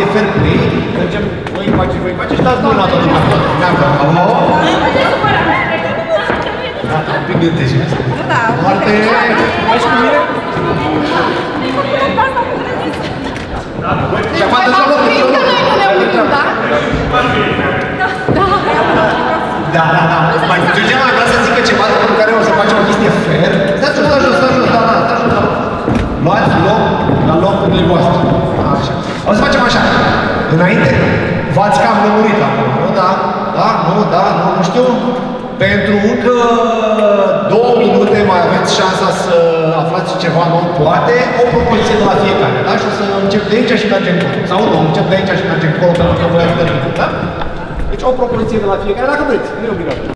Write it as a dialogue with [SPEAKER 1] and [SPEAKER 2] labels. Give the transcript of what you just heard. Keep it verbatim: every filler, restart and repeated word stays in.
[SPEAKER 1] fair play, mergem, voi faceți, voi faceți și dați mâna toată lumea. Gata, alo? Gata, un pic de înțeles.
[SPEAKER 2] Da,
[SPEAKER 1] foarte... Mai și cu mine? Și acum deja loc de loc. Da? Da, da, da. Mai Georgiana mai vrea să zică ceva pentru care o să facem o chestie fair. Stați jos, stați jos, stați jos, da, da, stați jos, da. Luați loc la locurile voastre. Așa. O să facem așa. Înainte, v-ați cam lămurit acum, nu? Da? Da? Nu? Da? Nu? Nu știu? Pentru încă două minute mai aveți șansa să aflați ceva nou, poate, o propoziție de la fiecare, da? Și o să încep de aici și mergem acolo. Sau nu, încep de aici și mergem acolo pentru că voi ați terminat, da? Deci o propoziție de la fiecare, dacă vreți, nu e obligatoriu.